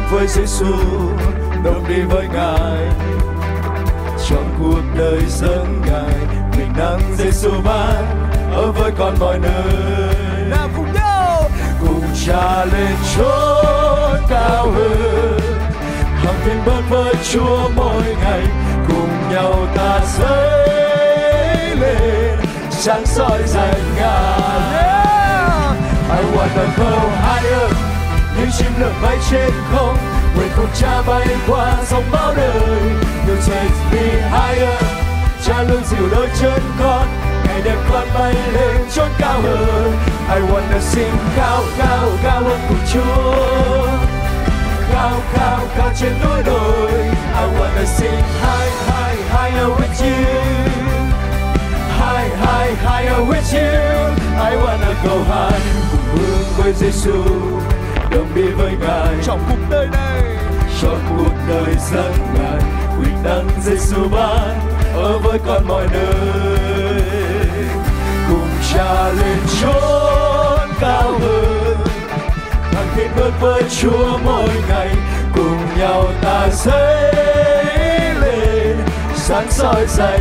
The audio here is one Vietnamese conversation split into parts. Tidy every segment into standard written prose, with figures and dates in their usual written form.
với Giêsu, đồng đi với Ngài, trong cuộc đời dẫn Ngài, bình đẳng Giêsu ban ở với con mọi nơi. Nào cùng nhau Cùng Cha lên chốn cao hơn, hằng thiên bước với Chúa mỗi ngày, cùng nhau ta dấy lên sáng soi danh Ngài. I wanna go higher, như chim lượn bay trên không, nguyện cùng Cha bay qua dòng bão đời. You take me higher, Cha luôn dìu đôi chân con, ngày đêm con bay lên chốn cao hơn. I wanna sing cao cao cao hơn cùng Chúa, cao cao cao trên núi đồi. I wanna sing high high higher with you, high high higher with you. I wanna go high, cùng hướng với Giêsu, đồng đi với Ngài trong cuộc đời này, trong cuộc đời dẫn Ngài, bình đẳng Giêsu ban ở với con mọi nơi. Cùng Cha lên chốn cao hơn, thăng thiên bước với Chúa mỗi ngày, cùng nhau ta dấy lên sáng soi danh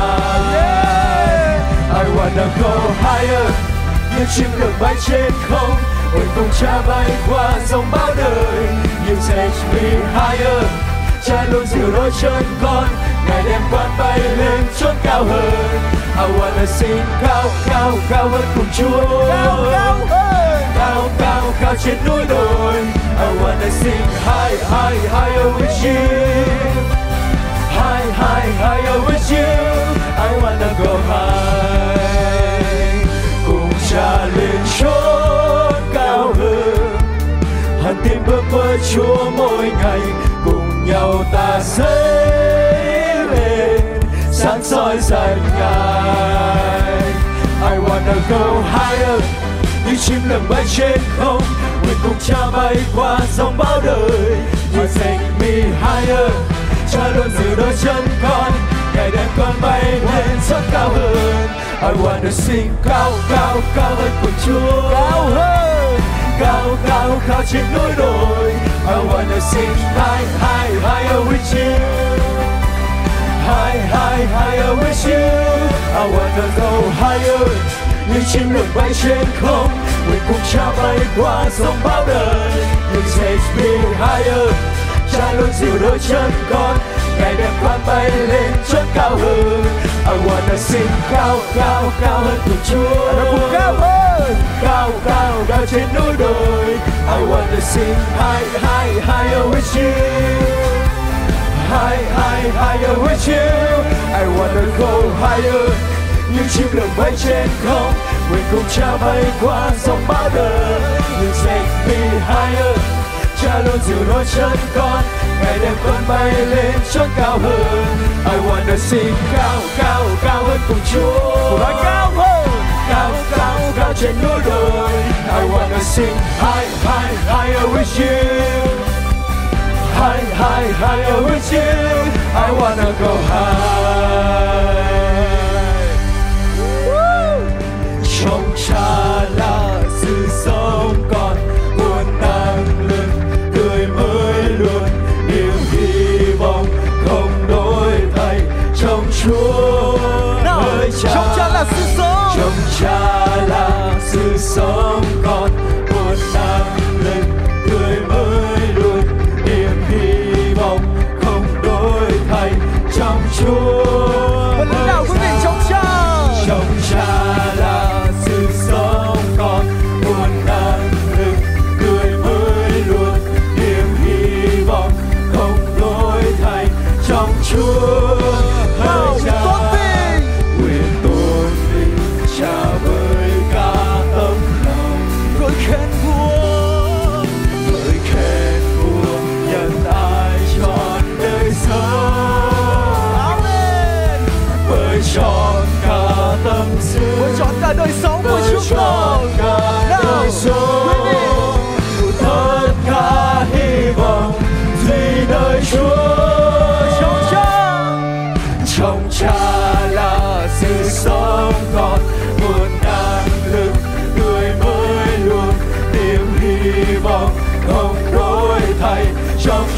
Ngài. I wanna go higher, như chim lượn bay trên không, ôi cùng Cha bay qua dòng bão đời. You take me higher, Cha luôn dìu đôi chân con, ngày đêm con bay lên chốn cao hơn. I wanna sing cao cao cao hơn cùng Chúa, cao cao hơn, cao cao cao trên núi đồi. I wanna sing high high higher with you, high high higher with you. I wanna go high, cùng Cha lên chốn cao hơn, hằng tin bước với Chúa mỗi ngày, cùng nhau ta dấy lên sáng soi danh Ngài. I wanna go higher, như chim lượn bay trên không, nguyện cùng Cha bay qua dòng bão đời. You take me higher, Cha luôn dìu đôi chân con, ngày đêm con bay lên chốn cao hơn. I wanna sing cao cao cao hơn cùng Chúa, cao hơn, cao cao cao trên núi đồi. I wanna sing high high higher with you, high high higher with you. I wanna go higher, như chim lượn bay trên không, nguyện cùng Cha bay qua dòng bão đời. You take me higher, Cha luôn dìu đôi chân con, ngày đêm con bay lên chốn cao hơn. I wanna sing cao cao cao hơn cùng Chúa, cao hơn, cao cao cao trên núi đồi. I wanna sing high high higher with you, high high higher with you. I wanna go higher, như chim lượn bay trên không, nguyện cùng Cha bay qua dòng bão đời. You take me higher, Cha luôn dìu đôi chân con, ngày đêm con bay lên chốn cao hơn. I wanna sing cao cao cao hơn cùng Chúa, nói cao hơn, cao cao cao trên núi đồi. I wanna sing high high higher with you, high high higher with you. I wanna go high. Trong Cha là sự sống còn, nguồn năng lượng tươi mới luôn, niềm hy vọng không đổi thay. Trong Chúa hỡi Cha, trong Cha là sự sống, trong Cha là sự sống còn, nguồn năng lượng tươi mới luôn, niềm hy vọng không đổi thay. Trong Chúa một lần nào quý vị, trong Cha, trong Cha là sự sống còn,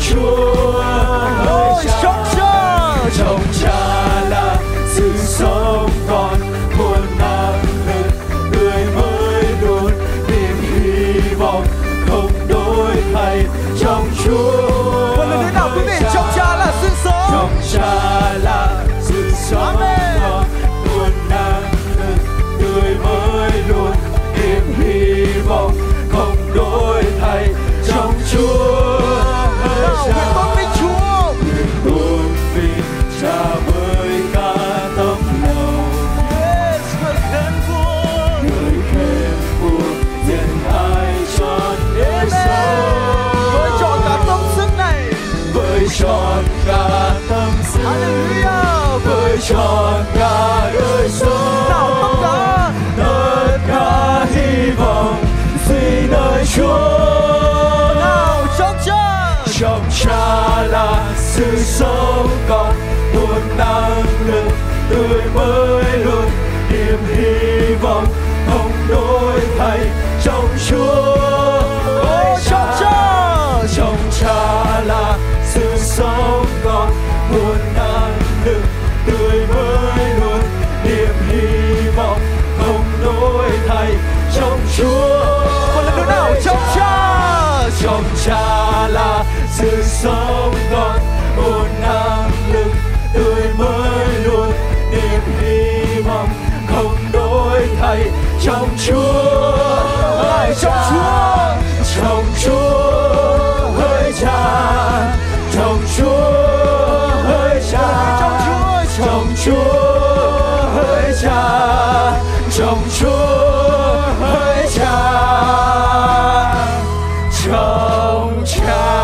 Chúa hỡi Cha, trong Cha là sự sống còn nguồn năng lực tươi mới luôn, niềm hy vọng không đổi thay trong Chúa. Một lần nữa nào quý vị, trong Cha là sự sống. Trong Cha là sự sống còn nguồn năng lực tươi mới luôn, niềm hy vọng không đổi thay trong Chúa. Nguyện tôn vinh Chúa, nguyện tôn vinh Cha với cả tấm lòng. người khen vua, Người khen vua diện ai trọn đời sống, với trọn cả tâm sức này, với trọn cả tâm sức, Hallelujah, với trọn cả đời sống. nào Tất cả hy vọng duy nơi Chúa. nào trong Cha, Trong Cha là sự sống còn nguồn năng lực tươi mới luôn, niềm hy vọng không đổi thay trong Chúa. trong Cha, Trong Cha là sự sống còn nguồn năng lực tươi mới luôn, niềm hy vọng không đổi thay trong Chúa. một lần nữa nào trong Cha, Trong Cha là sự sống còn nguồn năng lực tươi mới luôn, niềm hy vọng không đổi thay trong Chúa. trong Chúa, Trong Chúa hỡi Cha, trong Chúa hỡi Cha, trong Chúa, trong Chúa hỡi Cha, trong Chúa hỡi Cha, trong Cha.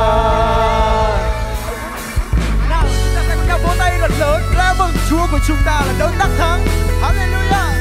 nào chúng ta sẽ cùng nhau vỗ tay thật lớn ra mừng Chúa của chúng ta là đấng đắc thắng. Hallelujah.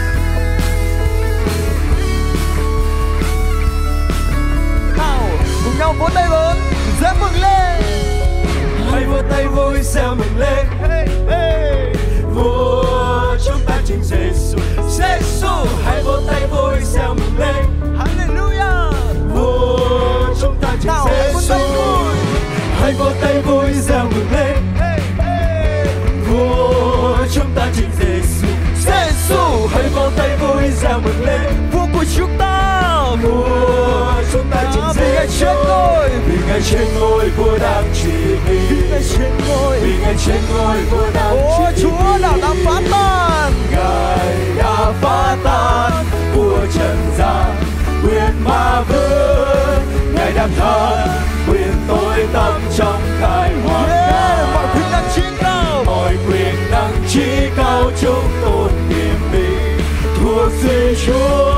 Nào cùng nhau vỗ tay lớn, rẽ mừng lên. Hãy vỗ tay vui reo mừng lên. Hey, hey. Vua chúng ta chính Giêsu, Giêsu. Hãy vỗ tay vui reo mừng lên. Hallelujah. Vua chúng ta chính Nào hãy vỗ Giêsu, tay vui. hãy vỗ tay vui reo mừng lên. Hey, hey. Vua chúng ta chính Giêsu, Giêsu. Hãy vỗ tay vui reo mừng lên. Vua của chúng ta, Vua chúng ta chính vì Ngài Giêsu, trên ngôi, vì Ngài trên ngôi vua đang trị vì. Ngài trên ngôi, Vì Ngài trên ngôi vua đang Ô trị Chúa nào đã phá tan, Ngài đã phá tan vua trần gian, quyền ma vương. Ngài đang thắng quyền tối tăm trong khai hoàng ca. mọi quyền năng trí cao, Mọi quyền năng trí cao chúng tôn niềm mình thuộc duy Chúa.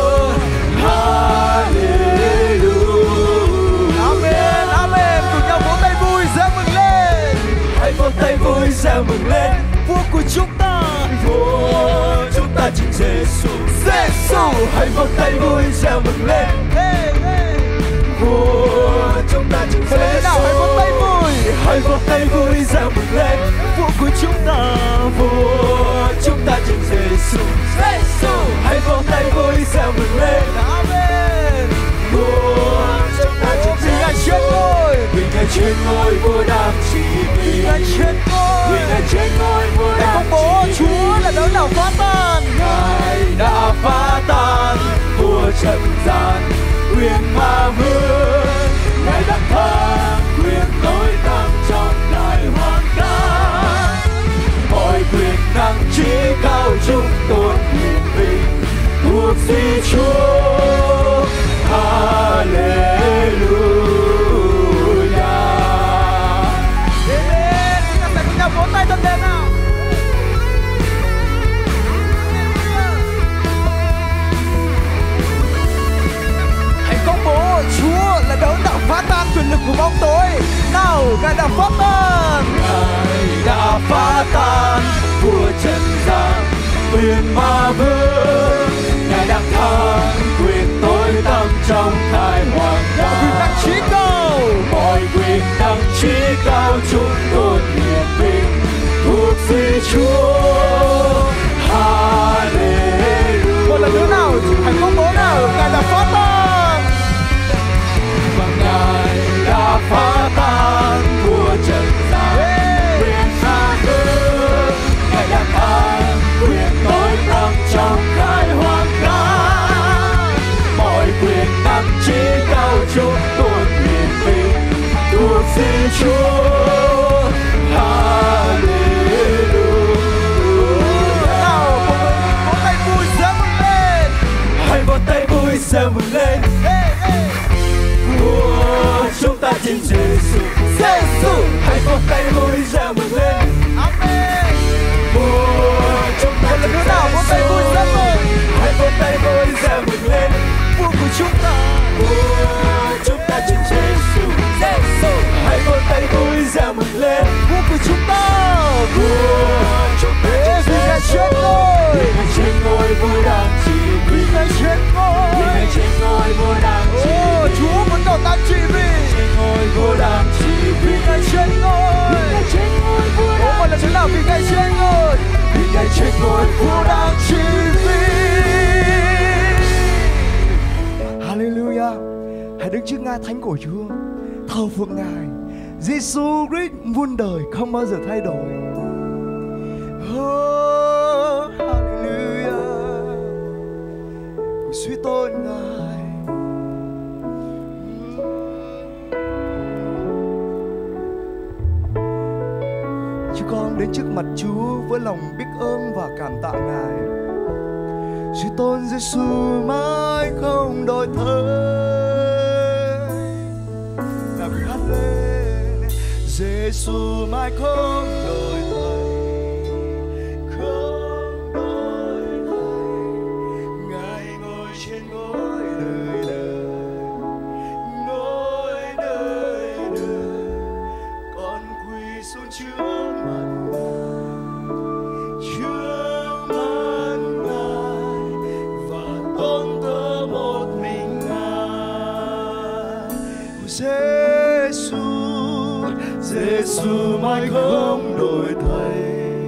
Hallelujah. Amen, Amen. Cùng nhau vỗ tay vui reo mừng lên. Hãy vỗ tay vui reo mừng lên. Vua của chúng ta, Vua chúng ta chính Giêsu, Giêsu. Hãy vỗ tay vui reo mừng lên. hey, hey. Vua chúng ta chính Giêsu, nào hãy vỗ tay vui, hãy vỗ tay vui reo mừng lên. Vua của chúng ta, Vua chúng ta chính Giêsu, Giêsu. Hãy vỗ tay vui reo mừng lên. Amen. Vua chúng ta chính Vì Ngài trên ngôi, vì Ngài trên ngôi vua đang trị vì Ngài trên vì ngôi, Ngài trên ngôi vua Ngài đang công bố trị Chúa là đấng nào phá tan, Ngài đã phá tan vua trần gian, quyền ma vương. Ngài đang thắng quyền tối tăm trong đại hoàng ca. Mọi quyền năng trí cao chúng tôn hiển vinh thuộc duy Chúa. Hallelujah. Amen. Chúng ta sẽ cùng nhau vỗ tay thật đẹp nào. Hãy công bố Chúa là đấng đã phá tan quyền lực của bóng tối. Nào, Ngài đã phá tan, Ngài đã phá tan vua trần gian, quyền ma vương. Ngài đang thắng quyền tối tăm trong khai hoàng ca. quyền năng trí cao, Mọi quyền năng trí cao chúng tôn hiển vinh thuộc duy Chúa. Hallelujah. một lần nữa nào, hãy công bố nào, Ngài đã phá tan, Và Ngài đã phá tan Thiên Chúa. Gieo mừng lên, của chúng ta chính Giêsu. Hãy vỗ tay vui gieo mừng lên. Amen. Của chúng ta chính Giêsu. Hãy vỗ tay vui gieo mừng lên. Vua của chúng ta, của chúng ta chính Giêsu. Hãy vỗ tay vui gieo mừng lên. Vua của chúng ta, của chúng ta chính Giêsu. Vì Ngài trên ngôi vua đang trị vì. Vì Ngài trên ngôi, vì Ngài trên ngôi vua đang trị vì. Chúa vẫn còn đang trị vì. Trên ngôi vua đang trị vì. Ngài trên ngôi, vì Ngài trên ngôi vua đang. Ôi là thế nào? Vì Ngài trên ngôi, vì Ngài trên ngôi vua đang trị vì. Hallelujah. Hãy đứng trước ngai thánh của Chúa, thờ phượng Ngài. Giêsu Christ muôn đời không bao giờ thay đổi. Oh, hallelujah. Suy tôn Ngài. Chúng con đến trước mặt Chúa với lòng biết ơn và cảm tạ Ngài. Suy tôn Giêsu mãi không đổi thay. Nào mình hát lên. Giêsu mãi không đổi thay, không đổi thay. Ngài ngồi trên ngôi đời đời, ngôi đời đời. Con quỳ xuống trước mặt Ngài, trước mặt Ngài, và tôn thờ một mình Ngài. Giêsu, Giêsu mãi không đổi thay,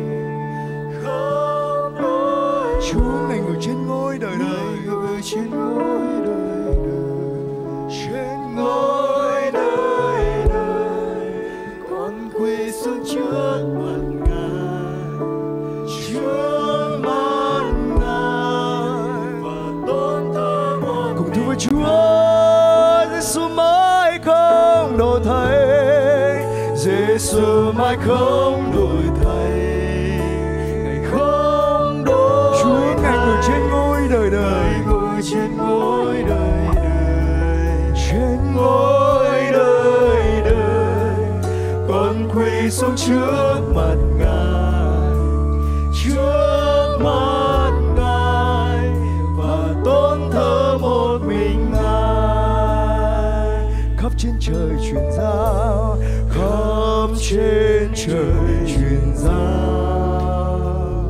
không đổi. Chúa Ngài ngồi trên ngôi đời đời, ngồi trên ngôi đời đời, trên ngôi đời đời. Con quỳ xuống trước mặt Ngài, trước mặt Ngài, và tôn thờ một. Cùng thưa với Chúa. Giêsu mãi không đổi thay, Giêsu mãi không đổi thay. Ngài không đổi. Chúa Ngài ngồi trên ngôi đời đời, ngồi trên ngôi đời đời, trên ngôi đời đời. Con quỳ xuống trước mặt Ngài, trước mặt Ngài, và tôn thờ một mình Ngài. Khắp trên trời truyền giao, khắp trên trời truyền giao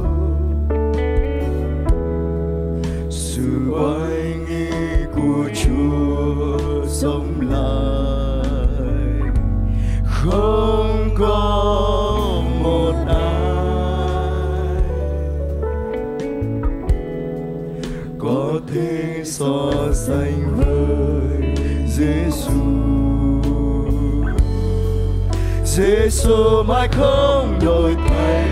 sự oai nghi của Chúa sống lại. Không có một ai có thể so sánh với Giêsu. Giêsu mãi không đổi thay,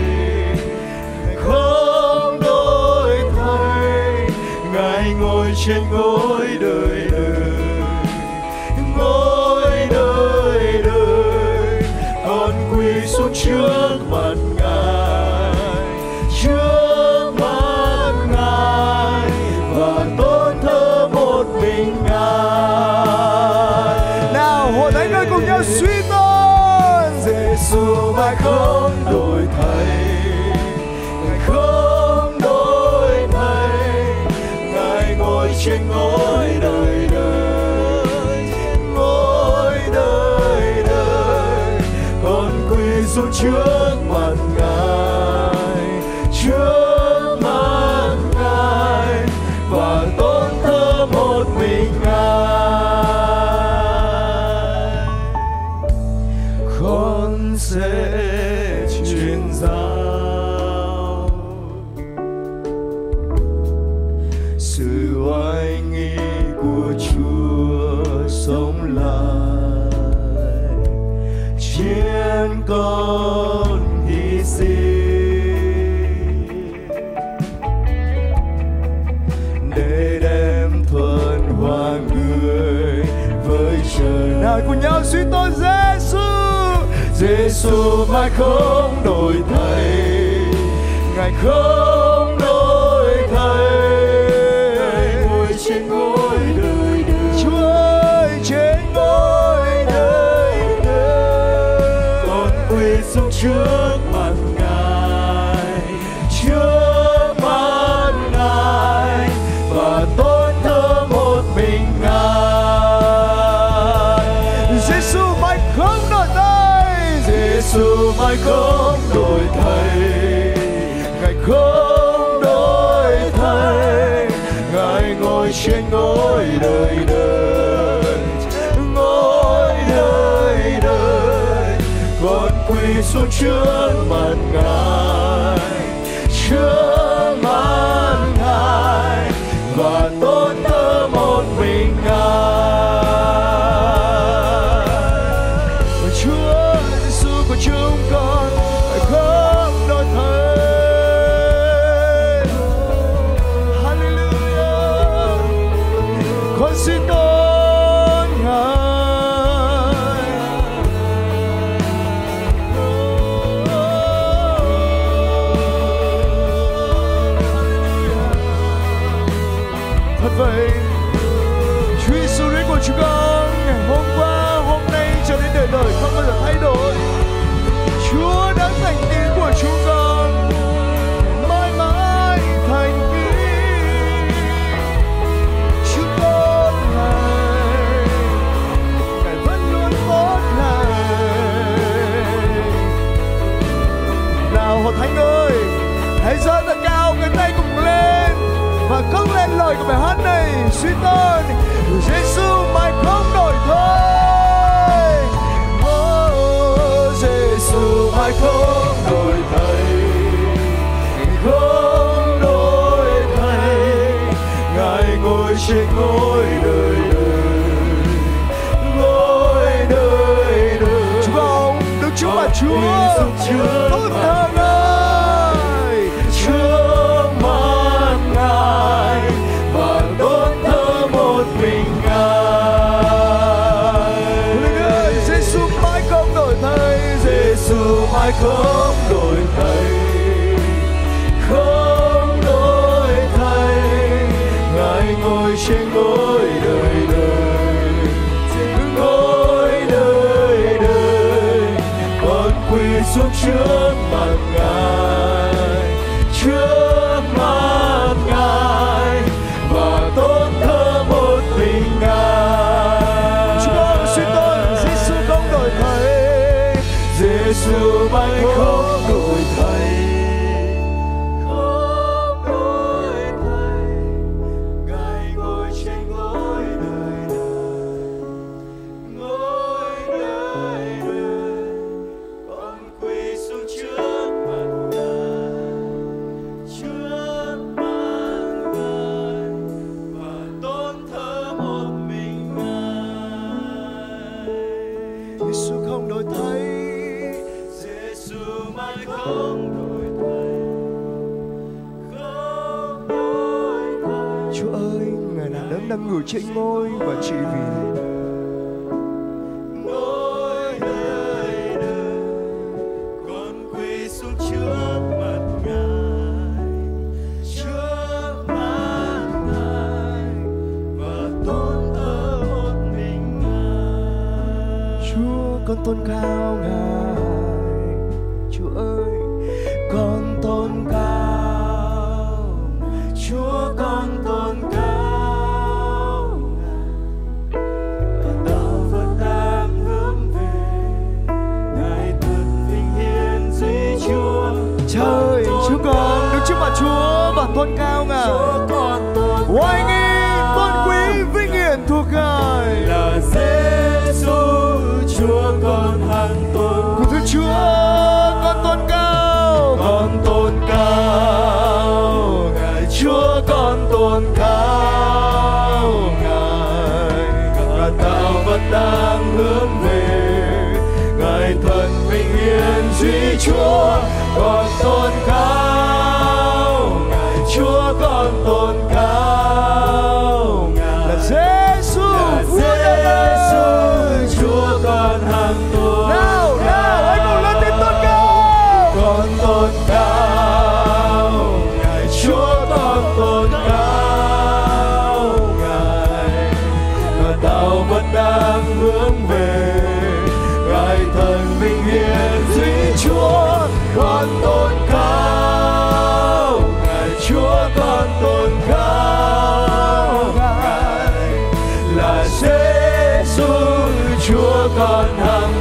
không đổi thay. Ngài ngồi trên ngôi đời đời, ngôi đời đời. Con quỳ xuống trước mặt Ngài, trước mặt Ngài, và tôn thờ một mình Ngài. Nào hội thánh ơi, cùng nhau suy Giêsu mãi không đổi thay, Ngài không đổi thay. Ngài ngồi trên ngôi đời đời, ngôi đời đời. Con quỳ xuống trước mặt Ngài, trước mặt Ngài, và tôn thờ một mình Ngài. Con sẽ truyền giao sự oai nghi của Chúa sống lại. Chiến con hy sinh để đem thuần hoa người với trời. Nào cùng nhau suy tôn Giêsu. Giêsu mãi không đổi thay, Ngài không đổi thay. Ngài ngồi trên ngôi đời đời, Chúa ơi trên ngôi đời đời. con quỳ xuống trước mặt Ngài, trước mặt Ngài và tôn thờ một mình Ngài. Giêsu mãi không đổi thay, Giêsu mãi không đổi thay, Ngài không đổi thay. Ngài ngồi trên ngôi đời đời, ngôi đời đời. Con quỳ xuống trước mặt Ngài, trước mặt Ngài và tôn thờ một mình Ngài. Chúa Giêsu của chúng con không đổi thay. Hallelujah. Con xin tôn Ngài. Thật vậy, Chúa Giêsu Christ của chúng con ngày hôm qua, hôm nay cho đến đời đời không bao giờ thay đổi. Chúa đã thành tín của chúng con, mãi mãi thành tín. Chúng con Ngài, Ngài vẫn luôn tốt lành. Nào hội thánh ơi, hãy giơ thật cao cái tay cùng lên và cất lên lời của bài hát này. Suy tôn Giêsu mãi không đổi thay. Giêsu mãi không đổi thay, không đổi thay. Ngài ngồi trên ngôi đời đời, ngôi đời đời. Chúng con đứng trước mặt Chúa, tôn thờ Ngài, trước mặt Ngài và tôn thờ một mình Ngài. Giêsu mãi không đổi thay. Giêsu mãi không đổi thay, không đổi thay. Ngài ngồi trên ngôi đời đời, ngôi đời đời. Con quỳ xuống trước mặt Ngài, trước mặt Ngài và tôn thờ một mình Ngài. Chúng con suy tôn Giêsu không đổi thay. Giêsu mãi không đổi thay, không đổi thay. Ngài ngồi trên ngôi đời đời, ngôi đời đời. Con quỳ xuống trước mặt Ngài, trước mặt Ngài và tôn thờ một mình Ngài. Giêsu không đổi thay. Giêsu mãi không đổi thay, không đổi thay. Chúa ơi, Ngài là đấng đang ngự trên ngôi và trị vì. Ngôi đời đời, con quỳ xuống trước mặt Ngài, trước mặt Ngài và tôn thờ một mình Ngài. Chúa con tôn cao Ngài. Chúa ơi, con tôn cao. Chúa con tôn cao Ngài, và đạo vẫn đang hướng về Ngài thật vinh hiển duy Chúa. Trời, chúng con đứng trước mặt Chúa và tôn cao Ngài. Chúa con tôn Oai nghi, tôn quý, vinh hiển thuộc Ngài. là Giêsu, Chúa con hằng tôn. Của Thưa Chúa, con tôn cao. Con tôn cao Ngài, Chúa con tôn cao Ngài, và đạo vẫn đang hướng về Ngài thần vinh hiển duy Chúa. Con tôn cao Ngài, Chúa con tôn cao Ngài, Là Giêsu, là Giêsu, Chúa con hằng tôn. nào, nào, anh Chúa con hằng